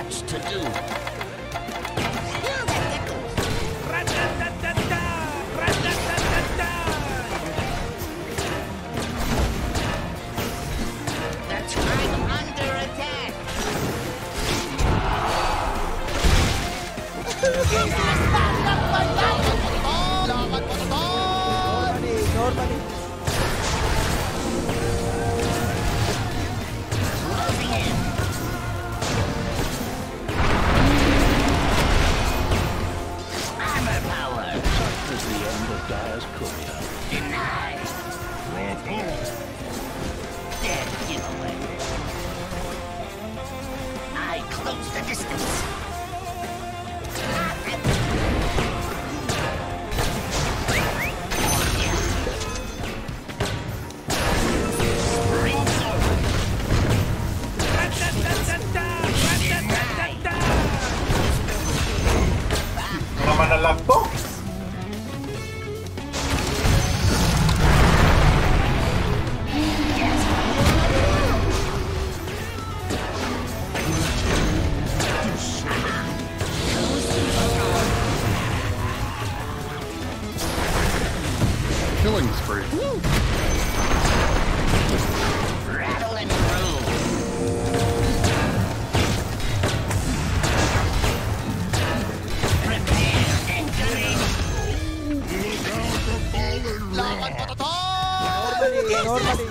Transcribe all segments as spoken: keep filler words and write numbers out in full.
much to do. That's right, I'm under attack. Normally. Armor power. Such was the end of Dire's courier. Denied. Where's his? Dead giveaway. I close the distance. Naman na lang to. Killing spree. Rattle and roll. Prepare entering. Normally, normally.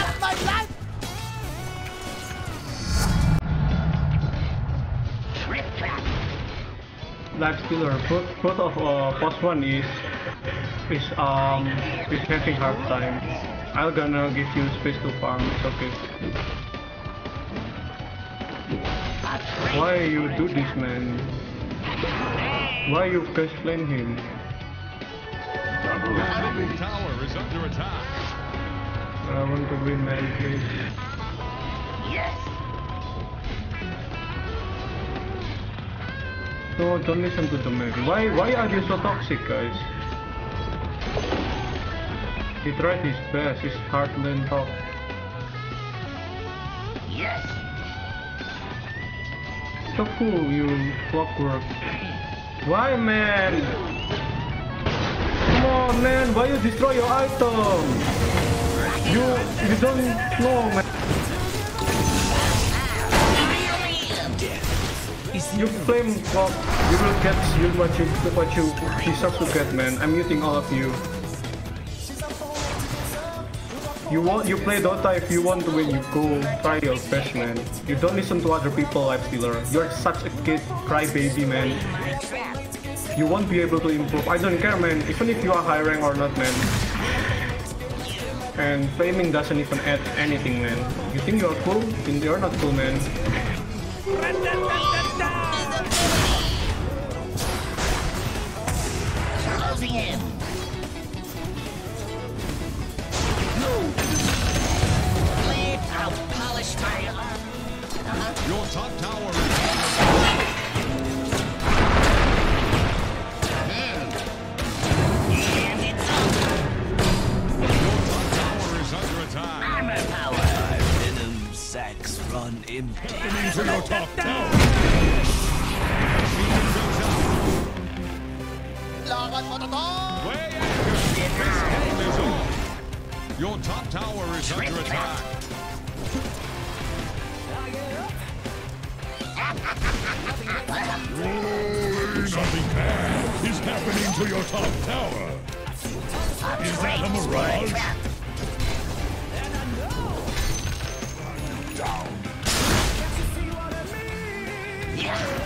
Trip trap. Life Stealer, both, both of uh, boss one is is um is having hard time. I'm gonna give you space to farm. It's okay. Why you do this, man? Why you guys flame him? Your middle tower is under attack. I want to win, man, please. Yes. No, don't listen to the man. Why why are you so toxic, guys? He tried his best. His heart went off. Yes. So cool, you clockwork. Why, man? Come on, man. Why you destroy your item? You you don't know, man. You flame clock. You will get you what you what you deserve to get, man. I'm muting all of you. You want you play Dota if you want to win. You go try your best, man. You don't listen to other people, Life Stealer. You're such a kid crybaby, man. You won't be able to improve. I don't care, man. Even if you are high rank or not, man. And flaming doesn't even add anything, man. You think you're cool? Then you're not cool, man. Closing in. Blade, I'll polish my arm. Uh-huh. Your top tower is And it's over. Your top tower is under attack. Armor power. Venom sacks run empty. Into your top tower. Way anchored. This game is on. Your top tower is under attack. Something bad is happening to your top tower. Is that a mirage? Down. Yeah.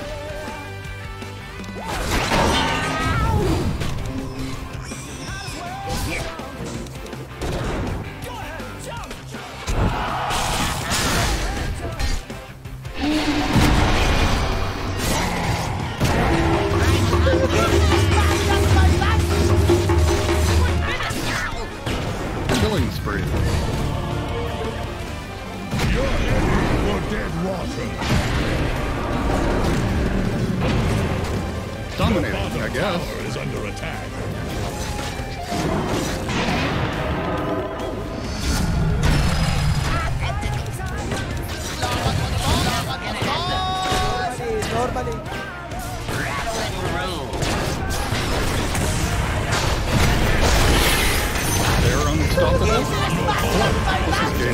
Killing spree. You're heading for dead water. Dominating, I guess. Tower is under attack.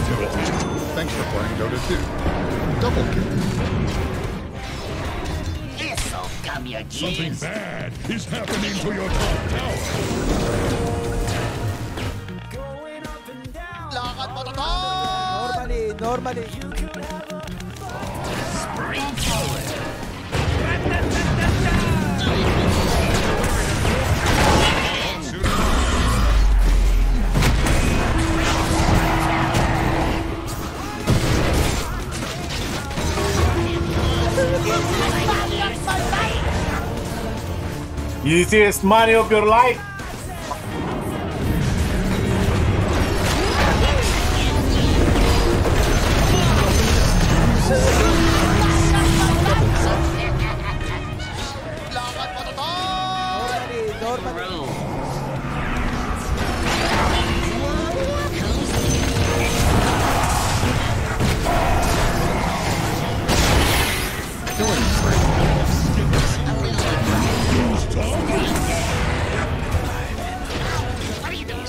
Thanks for playing Dota two. Double kill. This'll gum your Something cheese. bad is happening to your top tower. Lakad mo, Toton! Normally, normally. Spring forward. Easiest money of your life. Lakad mo, Toton! Normally, normally. Room. Killing spree. What do you do?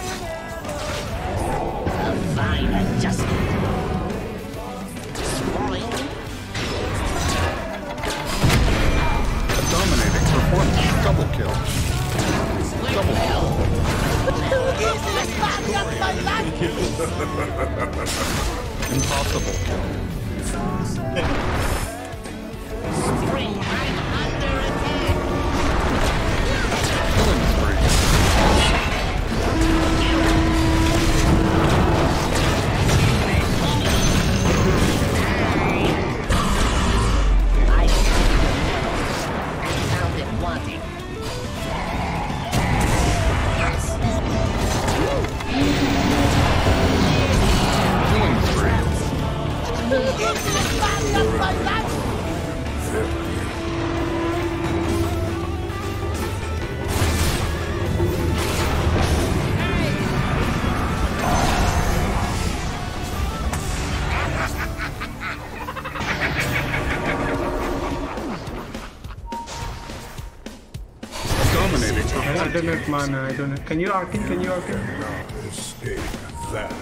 A fine adjustment. Scrolling. A dominating performance. Double kill. Double kill. Impossible kill. Spring right under attack. Killing spree. I found it wanting. Yes. Killing spree. Dominating I don't have mana, I don't have... Can you arcane? Can you arcane? Escape that.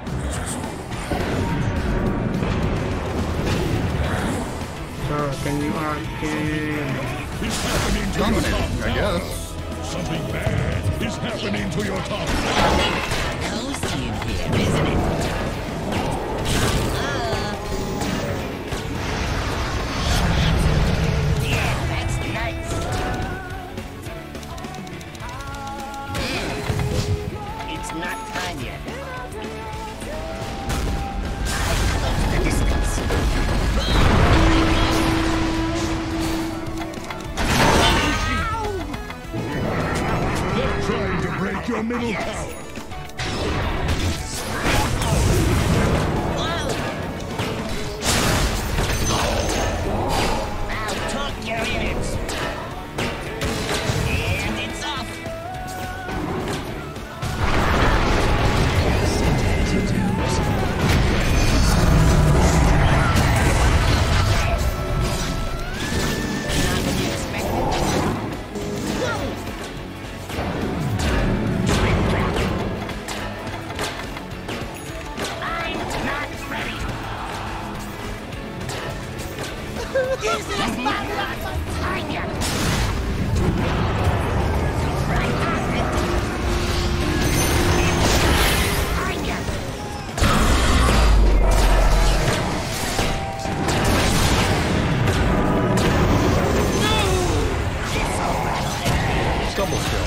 Sure, can you arcane? It's happening to your Dominating, top I tower. guess. Something bad is happening to your top tower. Cozy in here, isn't it? Uh. Yeah, that's nice. Mm. It's not time yet. I close the distance. They're trying to break your middle tower. I'll talk your innards. And it's off. Not what you expected. I'm not ready. Use this time yet. Right on it. Time yet. Double kill.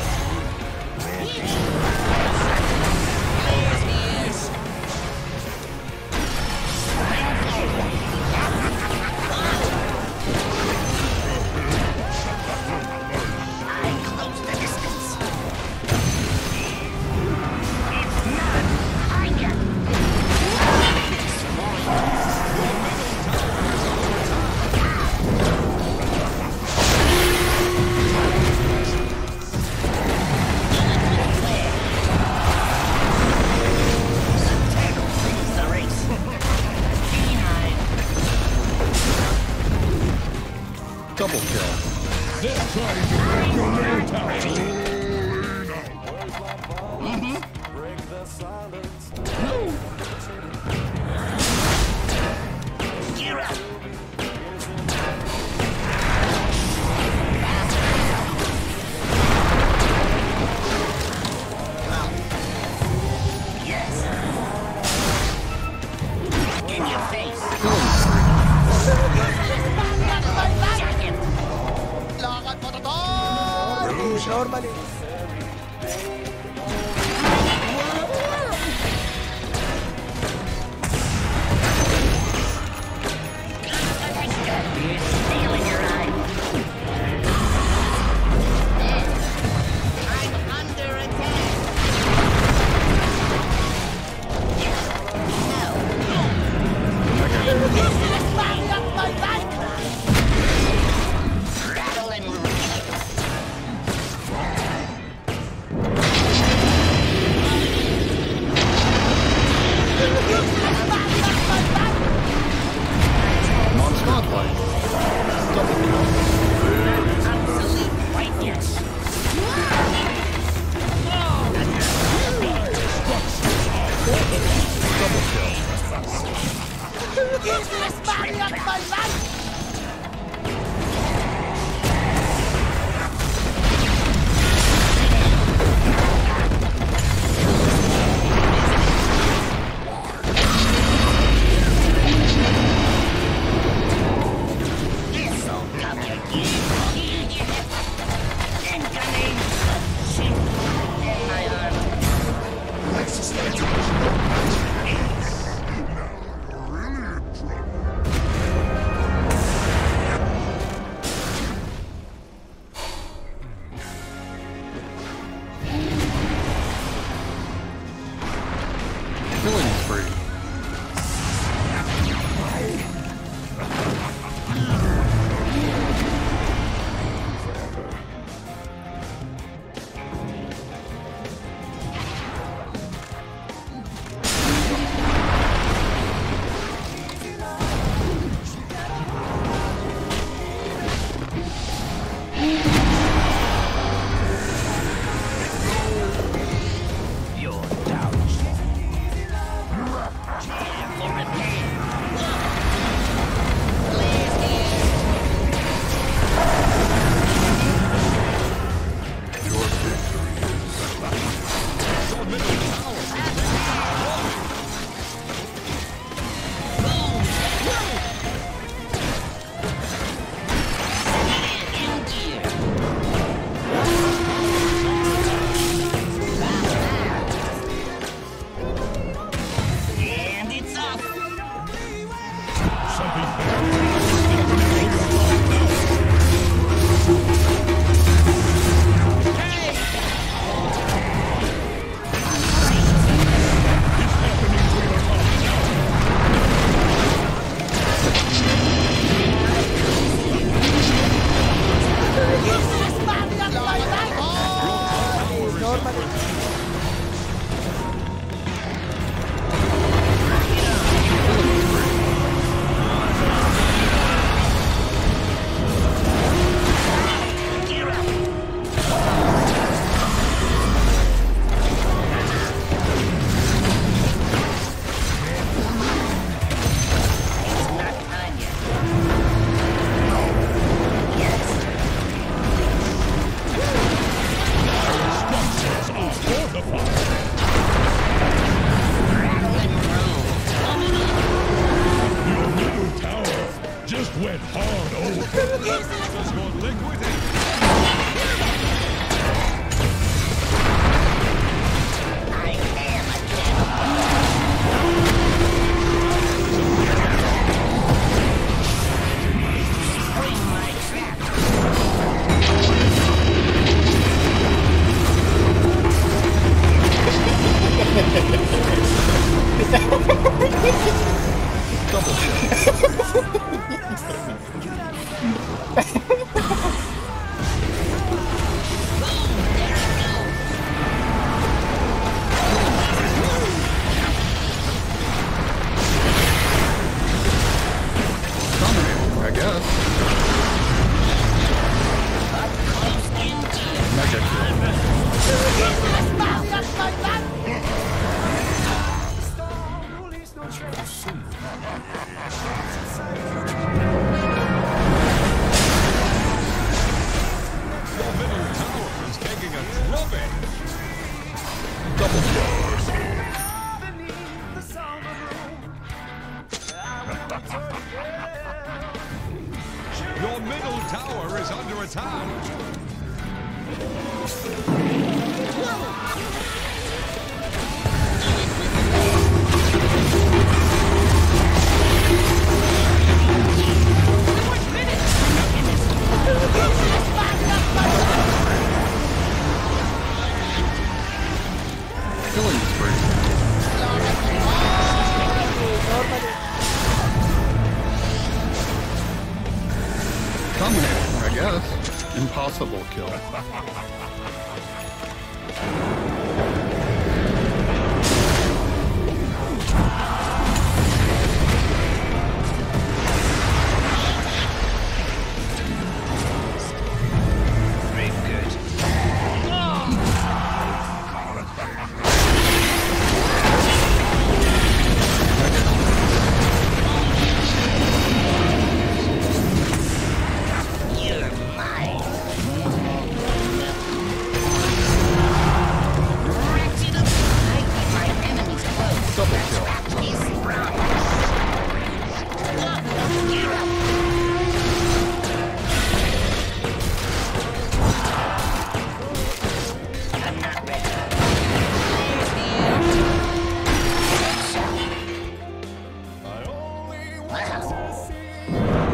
I close the distance. It's not time yet. Centeno wins the race. Behind. Double kill. They're trying to break your middle tower. Normally. You're stealing your eye. I'm under attack. Rattle and roll. Non-spotlight. Double kill. Absolute whiteness. Double kill. This'll cover you. Incoming. In my armor. Killing spree. Your downfall. For repair. Blaze here. Your victory Your middle tower is In gear. And it's off. Normally. Gear up. It's not time yet. Yes. Rattle and roll. just went hard over. Just go liquidate. I am a cannibal. Bring my trap. Double kill. Dominating, I guess. Mega kill. Your middle tower is taking a drubbing. Double kill. Your middle tower is under attack. Killing spree. Dominating, I guess. Impossible kill. Very good. You're mine. Wretched of I keep my enemies close. Double That's kill. wrapped his brown. Gear up. I'm not ready. Wow.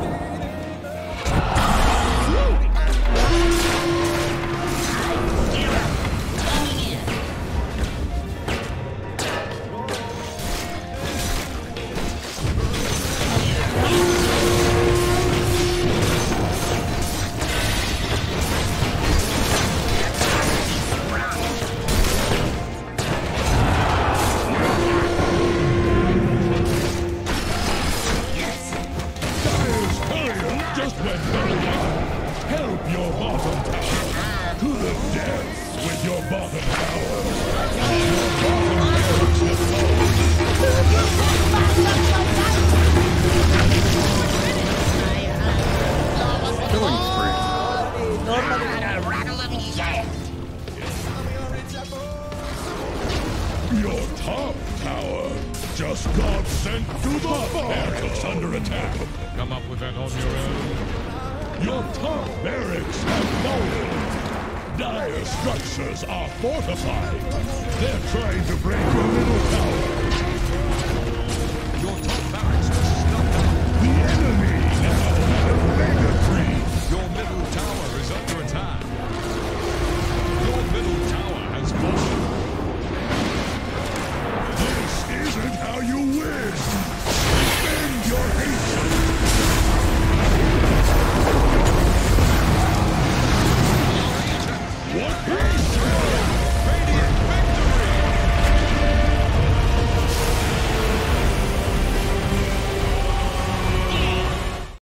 Gear up. Coming in. Dire's courier just went belly up. Help your bottom tower. To the depths with your bottom tower. Your bottom barracks have fallen. Killing spree. Gotta rattle them yet. Your top tower just got sent to the barracks under attack. Come up with that on your own. Your top barracks have fallen. Dire structures are fortified. They're trying to break your middle tower.